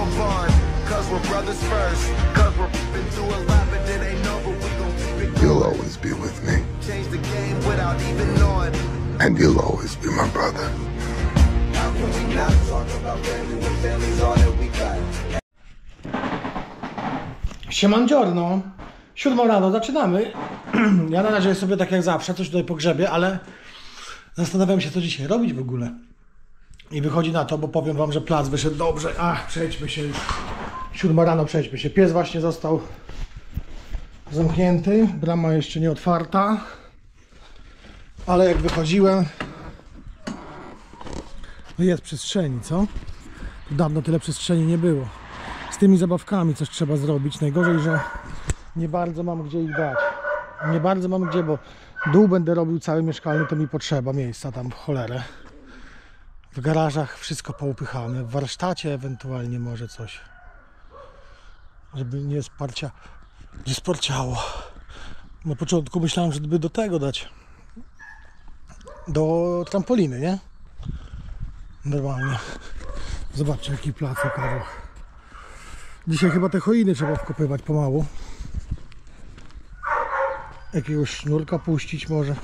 gon' bond, cause we're brothers first. Cause we're been through a lot, but it ain't over, we gon' keep it. You'll always be with me. Change the game without even knowing. And you'll always be my brother. How can we not talk about family when family's all that we got? Siemandziorno, 7 rano, zaczynamy. Ja na razie sobie tak jak zawsze coś tutaj pogrzebię, ale zastanawiam się, co dzisiaj robić w ogóle. I wychodzi na to, bo powiem wam, że plac wyszedł dobrze. Ach, przejdźmy się już. 7 rano, przejdźmy się. Pies właśnie został zamknięty, brama jeszcze nie otwarta. Ale jak wychodziłem, to jest przestrzeni, co? Dawno tyle przestrzeni nie było. Z tymi zabawkami coś trzeba zrobić. Najgorzej, że nie bardzo mam gdzie ich dać. Nie bardzo mam gdzie, bo dół będę robił cały mieszkalny, to mi potrzeba miejsca tam w cholerę. W garażach wszystko poupychane, w warsztacie ewentualnie może coś. Żeby nie sparciało. Na początku myślałem, żeby do tego dać. Do trampoliny, nie? Normalnie. Zobaczcie, jaki plac okaże. Dzisiaj chyba te choiny trzeba wkopywać pomału. Jakiegoś sznurka puścić może.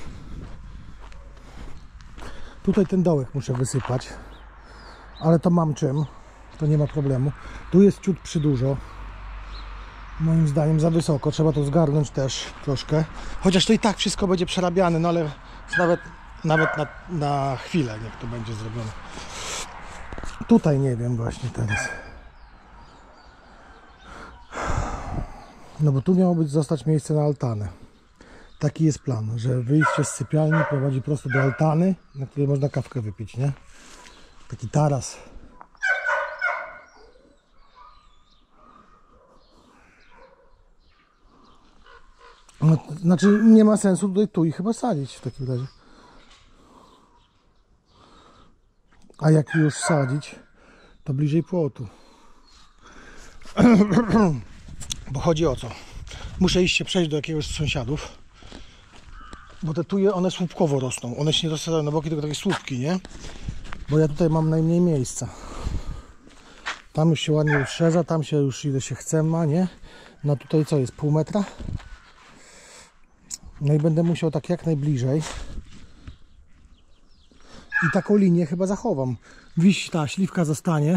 Tutaj ten dołek muszę wysypać. Ale to mam czym. To nie ma problemu. Tu jest ciut przydużo. Moim zdaniem za wysoko. Trzeba to zgarnąć też troszkę. Chociaż to i tak wszystko będzie przerabiane, no ale nawet na chwilę niech to będzie zrobione. Tutaj nie wiem właśnie teraz. No bo tu miało zostać miejsce na altanę. Taki jest plan, że wyjście z sypialni prowadzi prosto do altany, na której można kawkę wypić, nie? Taki taras. No, znaczy nie ma sensu tutaj tu i chyba sadzić w takim razie. A jak już sadzić, to bliżej płotu. Bo chodzi o co? Muszę iść się przejść do jakiegoś z sąsiadów. Bo te tuje, one słupkowo rosną. One się nie rozsadzają na boki, tylko takie słupki, nie? Bo ja tutaj mam najmniej miejsca. Tam już się ładnie rozszerza, tam się już ile się chce ma, nie? No tutaj co jest? Pół metra? No i będę musiał tak jak najbliżej. I taką linię chyba zachowam. Wiś ta śliwka zostanie.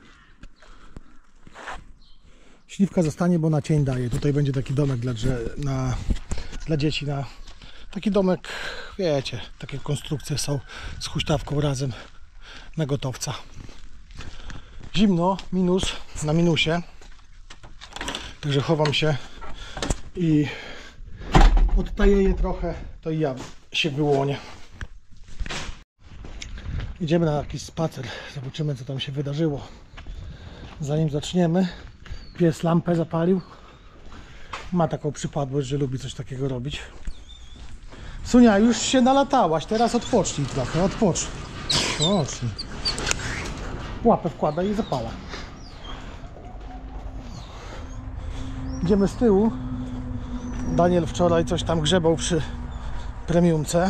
Śliwka zostanie, bo na cień daje. Tutaj będzie taki domek dla dzieci. Taki domek, wiecie, takie konstrukcje są z huśtawką razem na gotowca. Zimno, minus na minusie. Także chowam się i odtajeję trochę, to i ja się wyłonię. Idziemy na jakiś spacer, zobaczymy co tam się wydarzyło. Zanim zaczniemy, pies lampę zapalił. Ma taką przypadłość, że lubi coś takiego robić. Sunia, już się nalatałaś, teraz odpocznij trochę, odpocznij. Łapę wkłada i zapala. Idziemy z tyłu. Daniel wczoraj coś tam grzebał przy premiumce.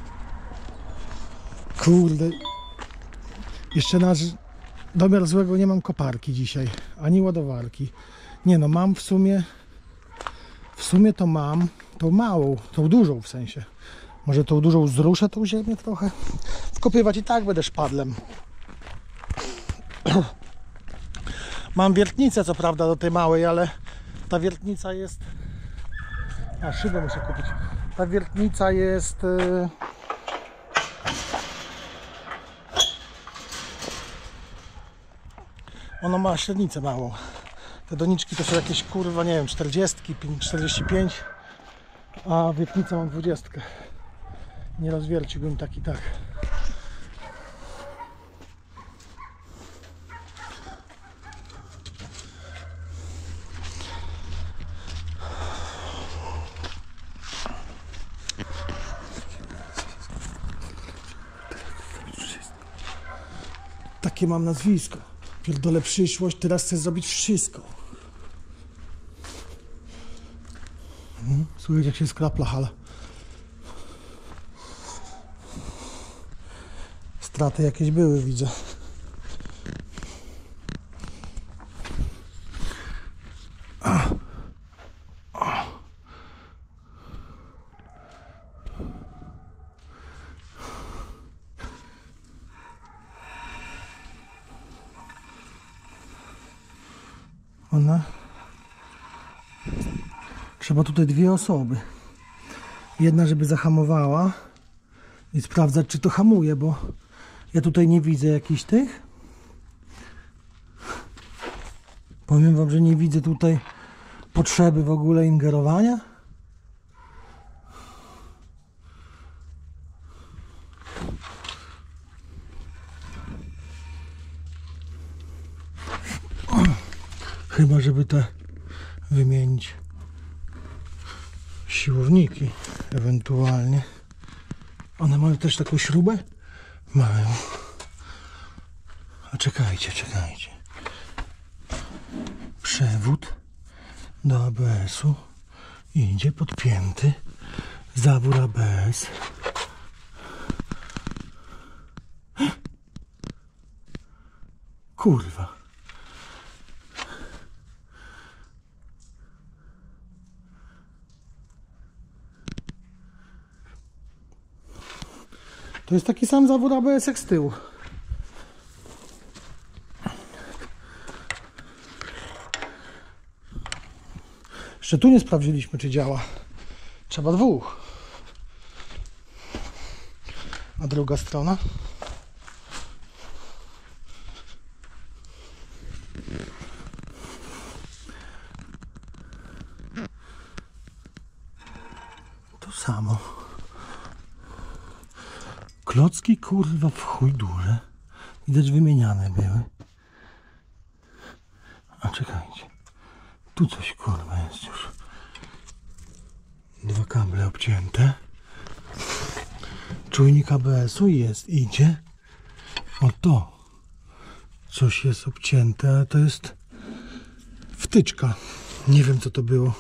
Kurde. Jeszcze na domiar złego nie mam koparki dzisiaj, ani ładowarki. Nie no, mam w sumie to mam tą małą, tą dużą w sensie. Może tą dużą zruszę tą ziemię trochę. Wkopywać i tak będę szpadlem. Mam wiertnicę co prawda do tej małej, ale ta wiertnica jest... A, szybę muszę kupić. Ta wiertnica jest... Ona ma średnicę małą. Te doniczki to są jakieś kurwa, nie wiem, 40, 45, a wiertnicę mam 20. Nie rozwierciłbym tak i tak. Takie mam nazwisko. Pierdolę przyszłość, teraz chcę zrobić wszystko. Słychać jak się skrapla hala. Straty jakieś były, widzę. Ona... Trzeba tutaj dwie osoby. Jedna, żeby zahamowała i sprawdzać, czy to hamuje, bo ja tutaj nie widzę jakichś tych. Powiem wam, że nie widzę tutaj potrzeby w ogóle ingerowania. Chyba, żeby te wymienić siłowniki ewentualnie. One mają też taką śrubę? Mają. A czekajcie. Przewód do ABS-u idzie podpięty. Zawór ABS. Kurwa. To jest taki sam zawór ABS jak z tyłu. Jeszcze tu nie sprawdziliśmy, czy działa. Trzeba dwóch. A druga strona. To samo. Klocki kurwa w chuj duże. Widać wymieniane były. A czekajcie. Tu coś kurwa jest już. Dwa kable obcięte. Czujnik ABS-u jest, idzie. O to. Coś jest obcięte, ale to jest wtyczka. Nie wiem co to było.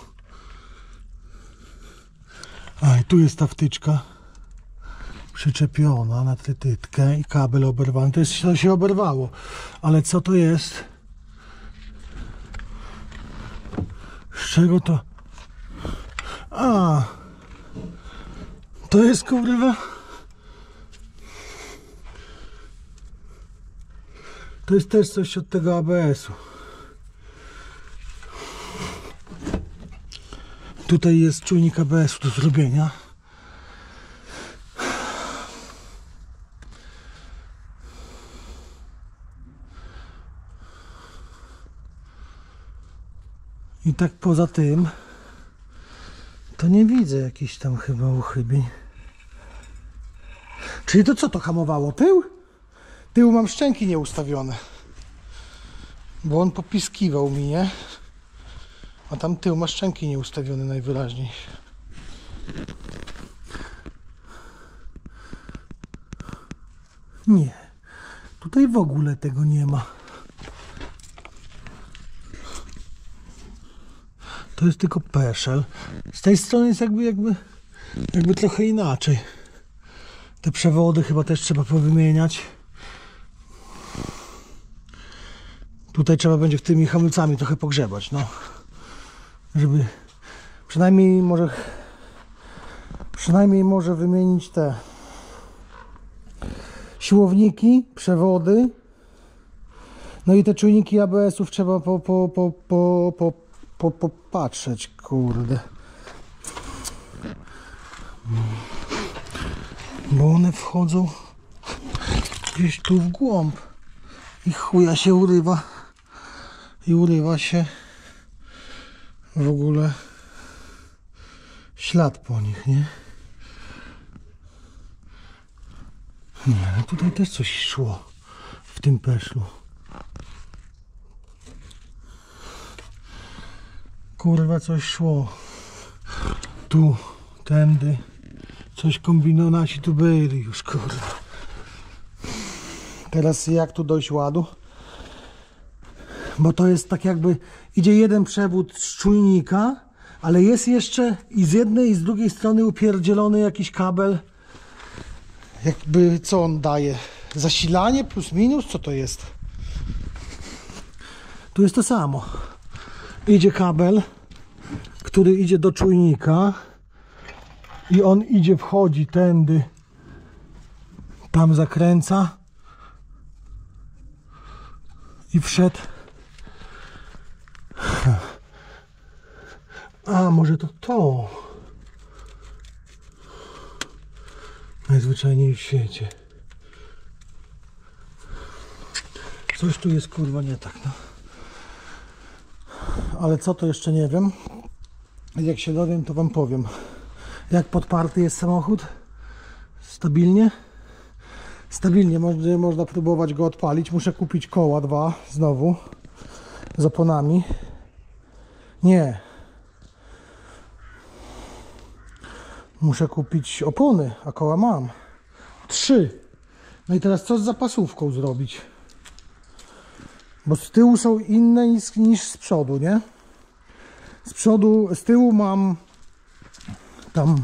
A i tu jest ta wtyczka. Przyczepiona na trytytkę i kabel oberwany. To się oberwało. Ale co to jest? Z czego to? A! To jest kurwa. To jest też coś od tego ABS-u. Tutaj jest czujnik ABS-u do zrobienia. I tak poza tym to nie widzę jakichś tam chyba uchybień. Czyli to co to hamowało? Tył? Tył mam szczęki nieustawione. Bo on popiskiwał mi, nie? A tam tył ma szczęki nieustawione najwyraźniej. Nie. Tutaj w ogóle tego nie ma. To jest tylko peszel. Z tej strony jest jakby trochę inaczej. Te przewody chyba też trzeba powymieniać. Tutaj trzeba będzie w tymi hamulcami trochę pogrzebać, no. Żeby przynajmniej może wymienić te siłowniki, przewody. No i te czujniki ABS-ów trzeba popatrzeć, kurde. Bo one wchodzą gdzieś tu w głąb i chuja się urywa. I urywa się w ogóle ślad po nich, nie? Nie, ale tutaj też coś szło w tym peszlu. Kurwa, coś szło. Tu, tędy. Coś kombinowali, tu byli już, kurwa. Teraz jak tu dojść ładu? Bo to jest tak jakby idzie jeden przewód z czujnika, ale jest jeszcze i z jednej i z drugiej strony upierdzielony jakiś kabel. Jakby co on daje? Zasilanie plus minus? Co to jest? Tu jest to samo. Idzie kabel, który idzie do czujnika i on idzie, wchodzi tędy, tam zakręca i wszedł A, może to. Najzwyczajniej w świecie. Coś tu jest kurwa nie tak, no. Ale co to jeszcze nie wiem. Jak się dowiem, to wam powiem. Jak podparty jest samochód? Stabilnie? Stabilnie, można próbować go odpalić. Muszę kupić koła 2 znowu z oponami. Nie. Muszę kupić opony, a koła mam. 3. No i teraz co z zapasówką zrobić? Bo z tyłu są inne niż z przodu, nie? Z tyłu mam tam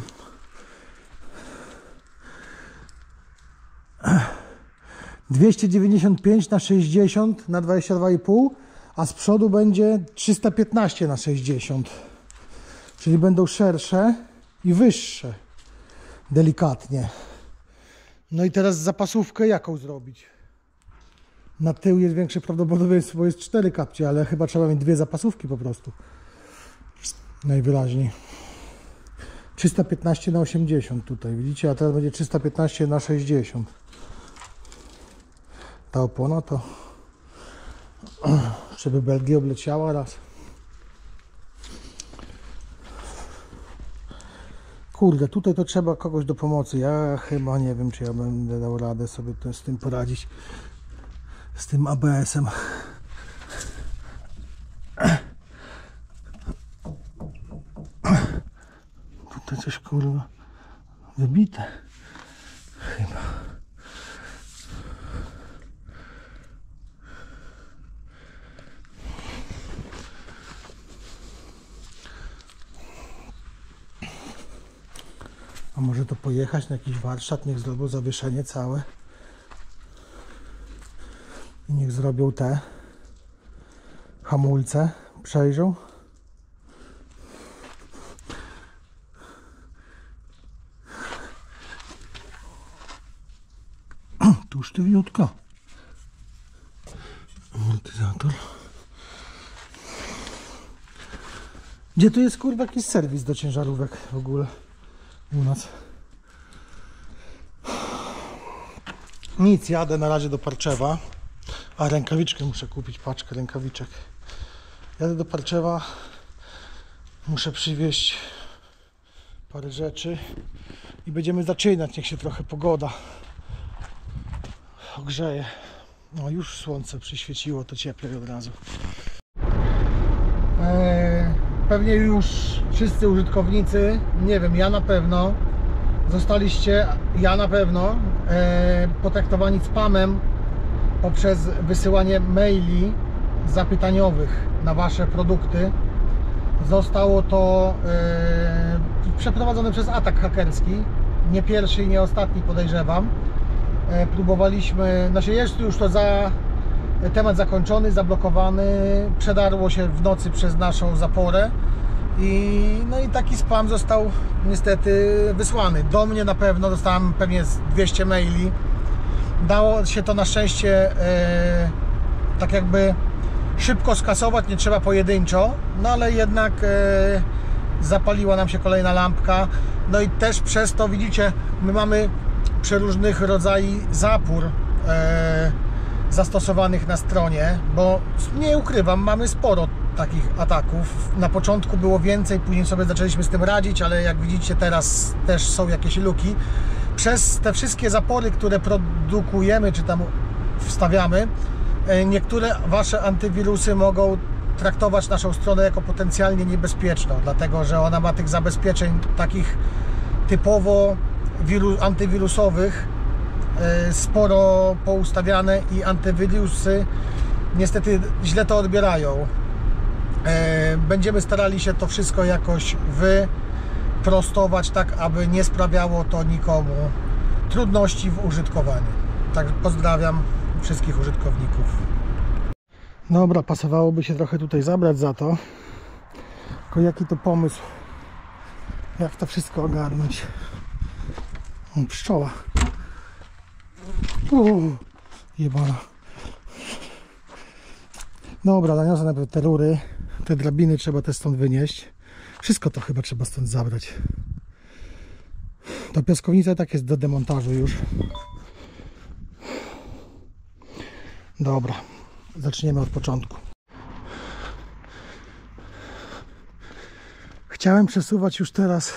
295/60 na 22,5, a z przodu będzie 315/60. Czyli będą szersze i wyższe. Delikatnie. No i teraz zapasówkę jaką zrobić? Na tył jest większe prawdopodobieństwo, bo jest 4 kapcie, ale chyba trzeba mieć 2 zapasówki po prostu. Najwyraźniej. 315/80 tutaj, widzicie? A teraz będzie 315/60. Ta opona to... żeby Belgię obleciała raz. Kurde, tutaj to trzeba kogoś do pomocy. Ja chyba nie wiem, czy ja będę dał radę sobie z tym poradzić. Z tym ABS-em. Tutaj coś kurwa wybite. Chyba. A może to pojechać na jakiś warsztat, niech zrobią zawieszenie całe. I niech zrobią te hamulce, przejrzą. Tu sztywniutko. Amortyzator. Gdzie tu jest kurwa jakiś serwis do ciężarówek w ogóle u nas? Nic, jadę na razie do Parczewa. A rękawiczkę muszę kupić, paczkę rękawiczek. Jadę do Parczewa. Muszę przywieźć parę rzeczy i będziemy zaczynać, niech się trochę pogoda ogrzeje. No już słońce przyświeciło, to cieplej od razu. Pewnie już wszyscy użytkownicy, nie wiem, ja na pewno, zostaliście, potraktowani spamem poprzez wysyłanie maili zapytaniowych na wasze produkty. Zostało to przeprowadzone przez atak hakerski. Nie pierwszy i nie ostatni, podejrzewam. Próbowaliśmy, znaczy jest już to temat zakończony, zablokowany, przedarło się w nocy przez naszą zaporę no i taki spam został niestety wysłany. Do mnie na pewno dostałem pewnie 200 maili. Dało się to na szczęście tak jakby szybko skasować, nie trzeba pojedynczo, no ale jednak zapaliła nam się kolejna lampka. No i też przez to widzicie, my mamy przeróżnych rodzajów zapór zastosowanych na stronie, bo nie ukrywam, mamy sporo takich ataków. Na początku było więcej, później sobie zaczęliśmy z tym radzić, ale jak widzicie teraz też są jakieś luki. Przez te wszystkie zapory, które produkujemy czy tam wstawiamy, niektóre wasze antywirusy mogą traktować naszą stronę jako potencjalnie niebezpieczną, dlatego że ona ma tych zabezpieczeń takich typowo antywirusowych sporo poustawiane i antywirusy niestety źle to odbierają. Będziemy starali się to wszystko jakoś wyprostować, tak aby nie sprawiało to nikomu trudności w użytkowaniu. Tak, pozdrawiam wszystkich użytkowników. Dobra, pasowałoby się trochę tutaj zabrać za to. Tylko jaki to pomysł? Jak to wszystko ogarnąć? Pszczoła. Jebana. Dobra, zaniosę najpierw te rury. Te drabiny trzeba też stąd wynieść. Wszystko to chyba trzeba stąd zabrać. Ta piaskownica tak jest do demontażu już. Dobra, zaczniemy od początku. Chciałem przesuwać już teraz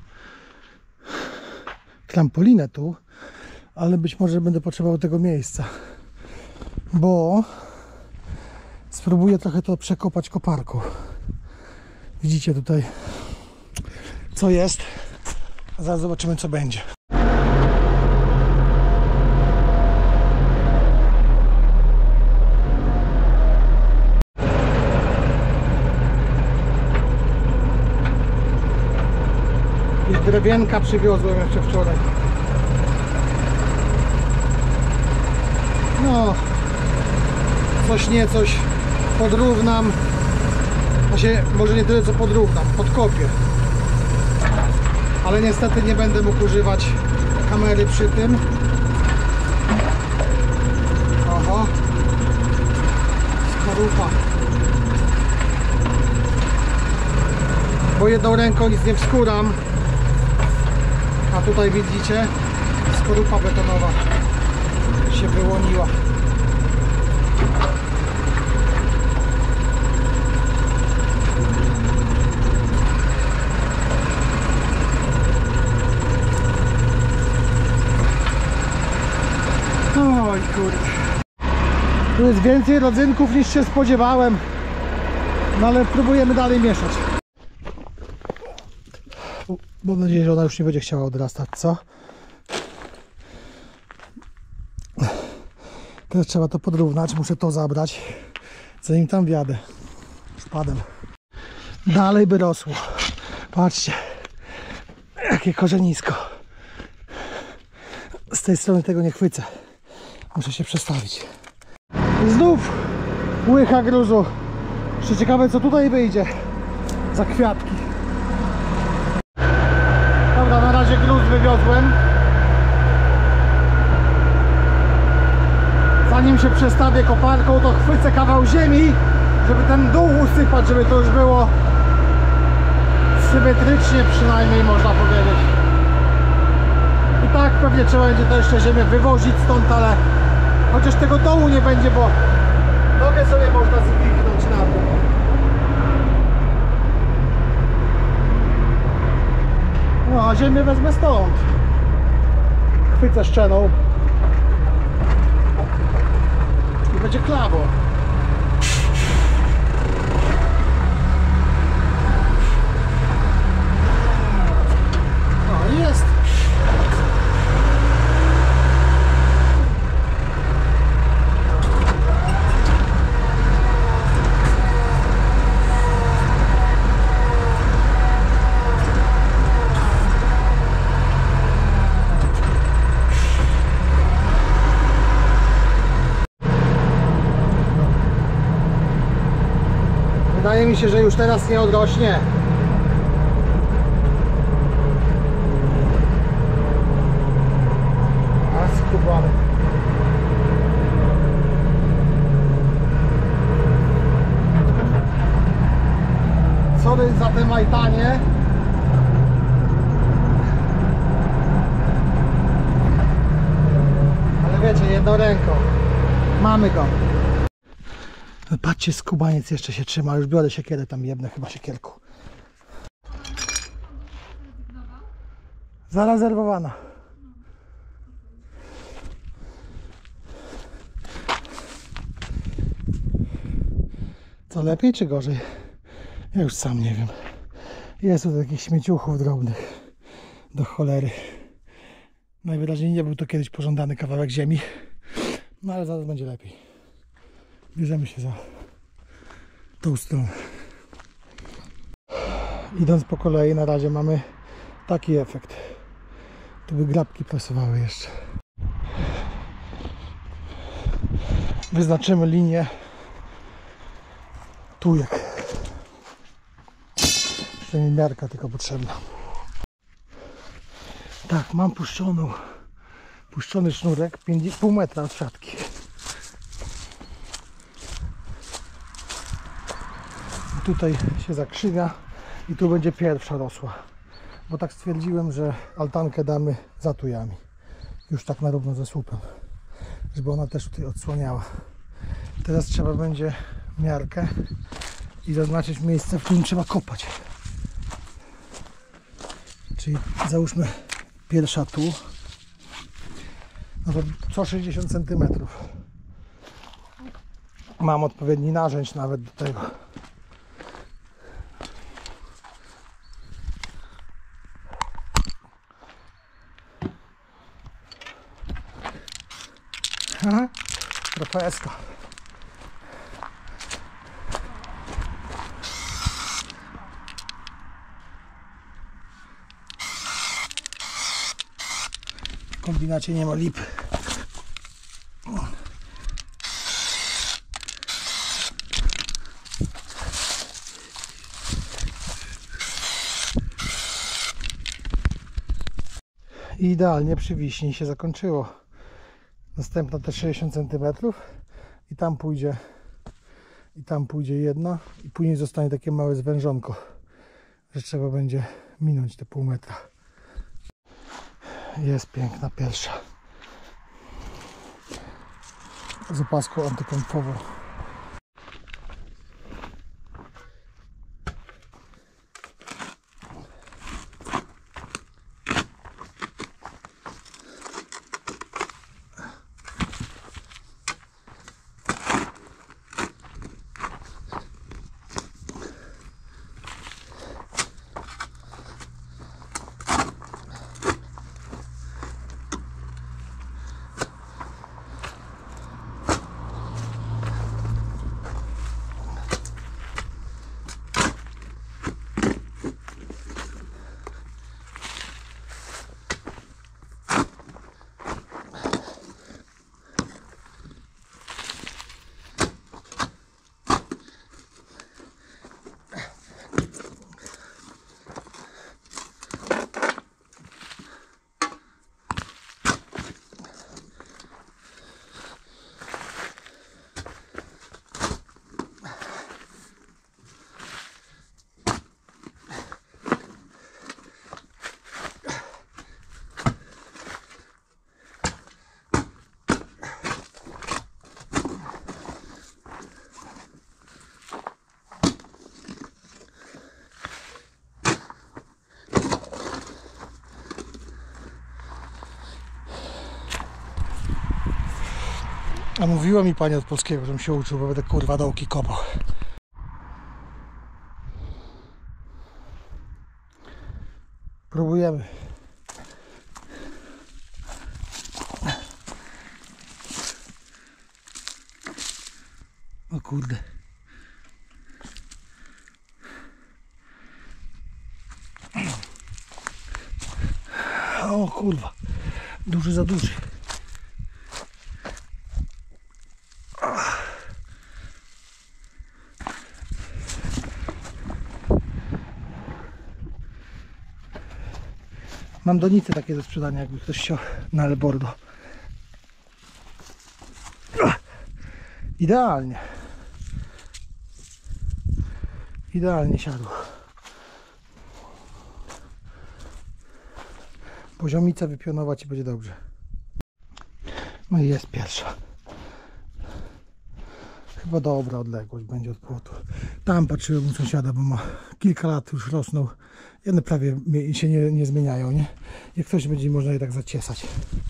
trampolinę tu, ale być może będę potrzebował tego miejsca, bo spróbuję trochę to przekopać koparką. Widzicie tutaj, co jest. Zaraz zobaczymy, co będzie. I drewienka przywiozłem jeszcze wczoraj. No, coś nie coś podrównam. Znaczy, może nie tyle co podrównam, podkopię. Ale niestety nie będę mógł używać kamery przy tym. Oho, skorupa. Bo jedną ręką nic nie wskuram. A tutaj widzicie, skorupa betonowa się wyłoniła. Oj kurde. Tu jest więcej rodzynków niż się spodziewałem. No ale próbujemy dalej mieszać. Mam nadzieję, że ona już nie będzie chciała odrastać, co? Teraz trzeba to podrównać, muszę to zabrać, zanim tam wjadę szpadem. Dalej by rosło. Patrzcie, jakie korzenisko. Z tej strony tego nie chwycę. Muszę się przestawić. I znów łycha gruzu. Jeszcze ciekawe, co tutaj wyjdzie za kwiatki. Dobra, na razie gruz wywiozłem. Zanim się przestawię koparką, to chwycę kawał ziemi, żeby ten dół usypać, żeby to już było symetrycznie przynajmniej, można powiedzieć. I tak pewnie trzeba będzie to jeszcze ziemię wywozić stąd, ale chociaż tego dołu nie będzie, bo nogę sobie można zwiknąć na to. No, a ziemię wezmę stąd. Chwycę szczeną i będzie klawo. No i jest. Wydaje mi się, że już teraz nie odrośnie. A skubany. Sorry za te majtanie. Ale wiecie, jedną ręką. Mamy go. Patrzcie, skubaniec jeszcze się trzyma. Już biorę siekierę, tam jebnę chyba siekierku. Zarezerwowana. Co lepiej czy gorzej? Ja już sam nie wiem. Jest tu takich śmieciuchów drobnych. Do cholery. Najwyraźniej nie był to kiedyś pożądany kawałek ziemi. No ale zaraz będzie lepiej. Bierzemy się za tą stronę. Idąc po kolei, na razie mamy taki efekt. Tu by grabki pasowały jeszcze. Wyznaczymy linię tujek. Jeszcze mi miarka tylko potrzebna. Tak, mam puszczony sznurek 5,5 metra od siatki. Tutaj się zakrzywia, i tu będzie pierwsza rosła. Bo tak stwierdziłem, że altankę damy za tujami. Już tak na równo ze słupem. Żeby ona też tutaj odsłaniała. Teraz trzeba będzie miarkę i zaznaczyć miejsce, w którym trzeba kopać. Czyli załóżmy pierwsza tu. No to co 60 cm. Mam odpowiedni narzędź nawet do tego. Aha, profeska. W kombinacie nie ma lipy. I idealnie przy wiśni się zakończyło. Następna te 60 cm i tam pójdzie jedna i później zostanie takie małe zwężonko, że trzeba będzie minąć te pół metra. Jest piękna pierwsza z opaską antyklątwową. A mówiła mi pani od polskiego, żebym się uczył, bo będę kurwa dołki kopał. Próbujemy. O kurde. O kurwa. Duży za duży. Mam donice takie do sprzedania, jakby ktoś chciał na Elbordo. Idealnie. Idealnie siadło. Poziomicę wypionować i będzie dobrze. No i jest pierwsza. Chyba dobra odległość będzie od płotu. Tam patrzyłem u sąsiada, bo ma kilka lat już rosną. Jedne prawie się nie zmieniają, nie? Jak ktoś będzie, można je tak zaciesać.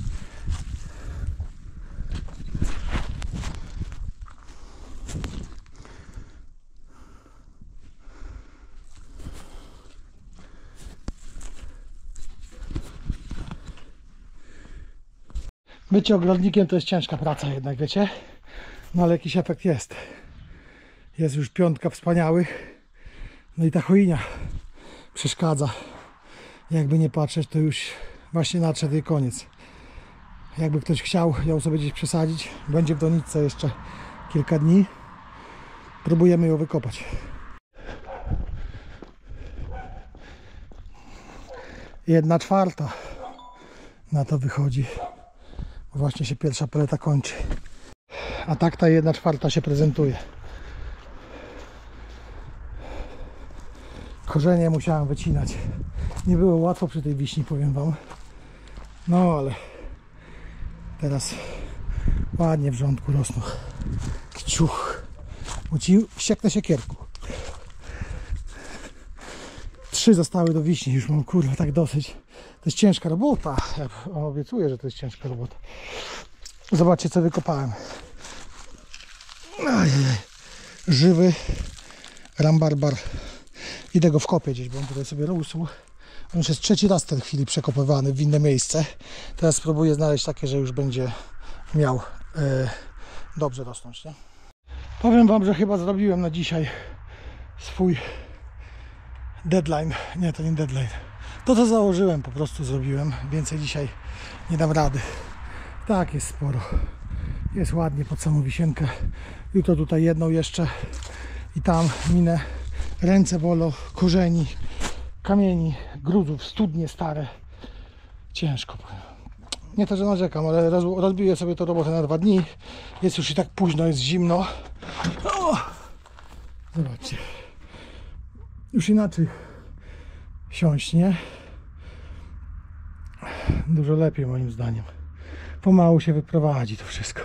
Bycie ogrodnikiem to jest ciężka praca jednak, wiecie? No ale jakiś efekt jest. Jest już piątka wspaniałych. No i ta choinia przeszkadza. Jakby nie patrzeć, to już właśnie nadszedł jej koniec. Jakby ktoś chciał ją sobie gdzieś przesadzić, będzie w doniczce jeszcze kilka dni. Próbujemy ją wykopać. Jedna czwarta na to wychodzi. Właśnie się pierwsza paleta kończy. A tak ta 1/4 się prezentuje. Korzenie musiałem wycinać. Nie było łatwo przy tej wiśni, powiem wam. No ale teraz ładnie w rządku rosną. Kciuch. Bo ci wścieknę siekierku. 3 zostały do wiśni. Już mam kurwa tak dosyć. To jest ciężka robota. Ja obiecuję, że to jest ciężka robota. Zobaczcie, co wykopałem. Ajajaj. Żywy rambarbar. Idę go wkopię gdzieś, bo on tutaj sobie rósł. On już jest 3. raz w tej chwili przekopywany w inne miejsce. Teraz spróbuję znaleźć takie, że już będzie miał dobrze rosnąć. Nie? Powiem wam, że chyba zrobiłem na dzisiaj swój deadline. Nie, to nie deadline. To, co założyłem, po prostu zrobiłem. Więcej dzisiaj nie dam rady. Tak, jest sporo. Jest ładnie pod samą wisienkę. Jutro tutaj jedną jeszcze i tam minę. Ręce bolą, korzeni, kamieni, gruzów, studnie stare. Ciężko. Nie to, że narzekam, ale rozbiję sobie tę robotę na 2 dni. Jest już i tak późno, jest zimno. O! Zobaczcie. Już inaczej siąśnie. Dużo lepiej moim zdaniem. Pomału się wyprowadzi to wszystko.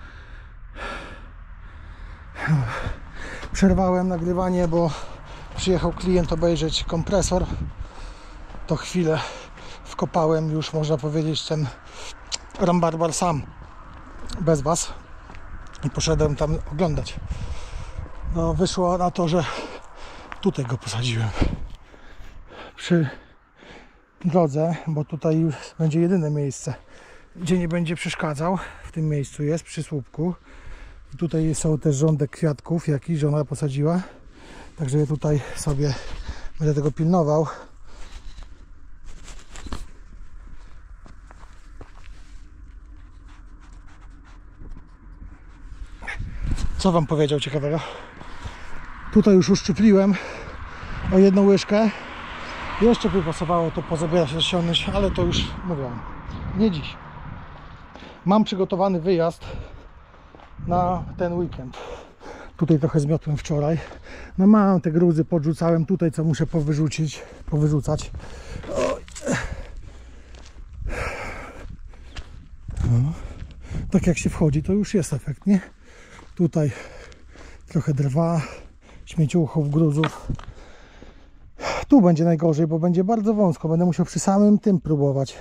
Przerwałem nagrywanie, bo przyjechał klient obejrzeć kompresor. To chwilę wkopałem już, można powiedzieć, ten rambarbar sam, bez was, i poszedłem tam oglądać. No, wyszło na to, że tutaj go posadziłem przy drodze, bo tutaj już będzie jedyne miejsce, gdzie nie będzie przeszkadzał. W tym miejscu jest, przy słupku. Tutaj są też rządek kwiatków, jaki żona posadziła. Także ja tutaj sobie będę tego pilnował. Co wam powiedział ciekawego? Tutaj już uszczypliłem o 1 łyżkę. Jeszcze by pasowało to pozabierać, rozciągnąć, ale to już mówią, nie dziś. Mam przygotowany wyjazd na ten weekend. Tutaj trochę zmiotłem wczoraj. No mam te gruzy, podrzucałem tutaj, co muszę powyrzucać. No. Tak jak się wchodzi, to już jest efekt, nie? Tutaj trochę drwa, śmieciuchów, gruzów. Tu będzie najgorzej, bo będzie bardzo wąsko. Będę musiał przy samym tym próbować.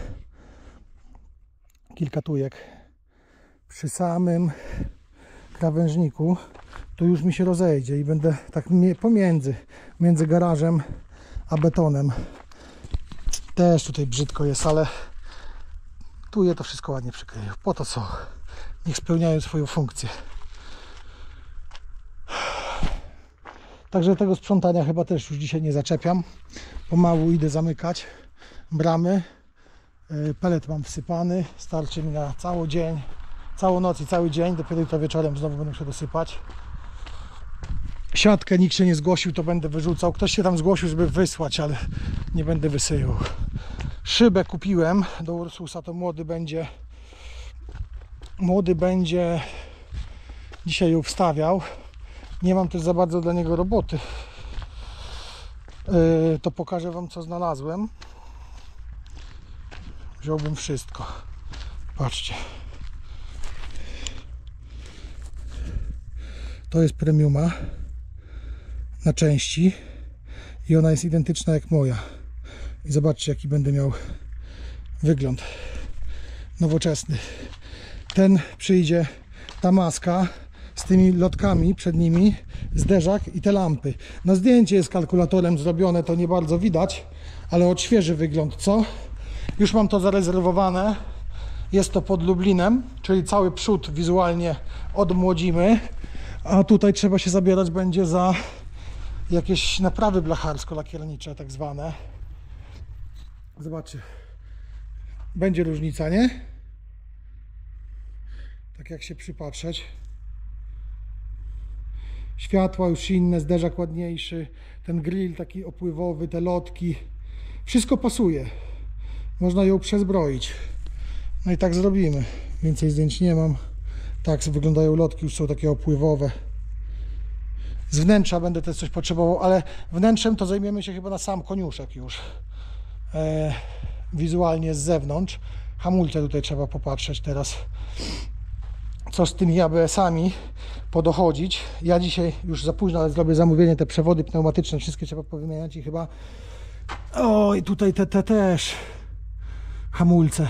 Kilka tujek. Przy samym krawężniku to już mi się rozejdzie i będę tak między garażem a betonem. Też tutaj brzydko jest, ale tu je to wszystko ładnie przykryję. Po to co? Niech spełniają swoją funkcję. Także tego sprzątania chyba też już dzisiaj nie zaczepiam. Pomału idę zamykać bramy. Pelet mam wsypany. Starczy mi na cały dzień, całą noc i cały dzień. Dopiero jutro wieczorem znowu będę musiał dosypać. Siatkę nikt się nie zgłosił, to będę wyrzucał. Ktoś się tam zgłosił, żeby wysłać, ale nie będę wysyłał. Szybę kupiłem do Ursusa, to młody będzie dzisiaj ją wstawiał. Nie mam też za bardzo dla niego roboty. To pokażę wam, co znalazłem. Wziąłbym wszystko. Patrzcie. To jest premiuma na części i ona jest identyczna jak moja. I zobaczcie, jaki będę miał wygląd nowoczesny. Ten przyjdzie, ta maska z tymi lotkami przed nimi, zderzak i te lampy. Na zdjęcie jest kalkulatorem zrobione, to nie bardzo widać, ale odświeży wygląd, co? Już mam to zarezerwowane. Jest to pod Lublinem, czyli cały przód wizualnie odmłodzimy. A tutaj trzeba się zabierać będzie za jakieś naprawy blacharsko-lakiernicze tak zwane. Zobaczcie. Będzie różnica, nie? Tak jak się przypatrzeć. Światła już inne, zderzak ładniejszy, ten grill taki opływowy, te lotki. Wszystko pasuje. Można ją przezbroić. No i tak zrobimy. Więcej zdjęć nie mam. Tak wyglądają lotki, już są takie opływowe. Z wnętrza będę też coś potrzebował, ale wnętrzem to zajmiemy się chyba na sam koniuszek już. Wizualnie z zewnątrz. Hamulce tutaj trzeba popatrzeć teraz, co z tymi ABS-ami podochodzić. Ja dzisiaj już za późno, ale zrobię zamówienie, te przewody pneumatyczne, wszystkie trzeba powymieniać i chyba... Oj, tutaj te też hamulce.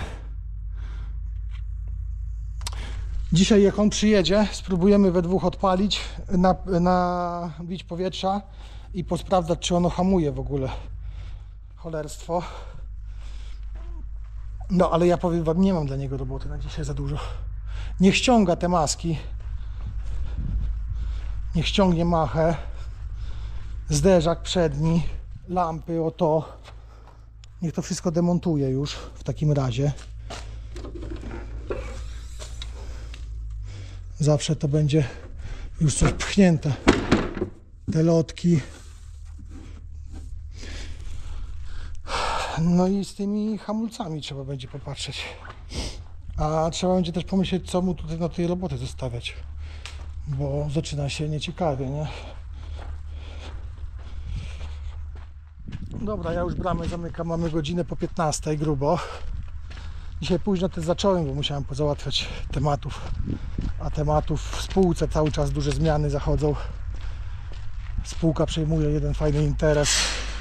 Dzisiaj jak on przyjedzie, spróbujemy we dwóch odpalić, nabić powietrza i posprawdzać, czy ono hamuje w ogóle. Cholerstwo. No ale ja powiem wam, nie mam dla niego roboty na dzisiaj za dużo. Niech ściąga te maski. Niech ściągnie machę. Zderzak przedni. Lampy, o to. Niech to wszystko demontuje już w takim razie. Zawsze to będzie już coś pchnięte. Te lotki. No i z tymi hamulcami trzeba będzie popatrzeć. A trzeba będzie też pomyśleć, co mu tutaj na tej roboty zostawiać. Bo zaczyna się nieciekawie, nie? Dobra, ja już bramę zamykam, mamy godzinę po 15 grubo. Dzisiaj późno też zacząłem, bo musiałem pozałatwiać tematów. A tematów w spółce cały czas duże zmiany zachodzą. Spółka przejmuje jeden fajny interes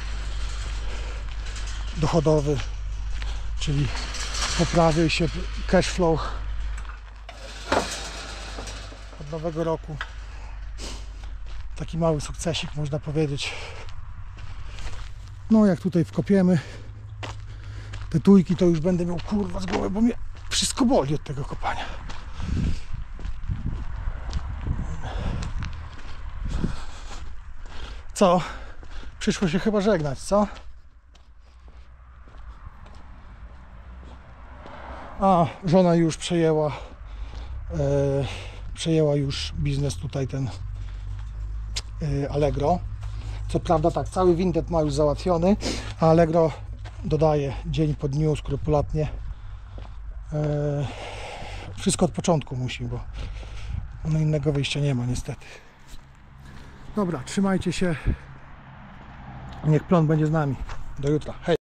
dochodowy, czyli poprawi się cash flow od nowego roku. Taki mały sukcesik, można powiedzieć. No jak tutaj wkopiemy te tujki, to już będę miał kurwa z głowy, bo mnie wszystko boli od tego kopania. Co? Przyszło się chyba żegnać, co? A, żona już przejęła już biznes tutaj, ten Allegro. Co prawda tak, cały Vinted ma już załatwiony, a Allegro dodaje dzień po dniu, skrupulatnie. Wszystko od początku musi, bo no innego wyjścia nie ma niestety. Dobra, trzymajcie się. Niech plon będzie z nami. Do jutra. Hej!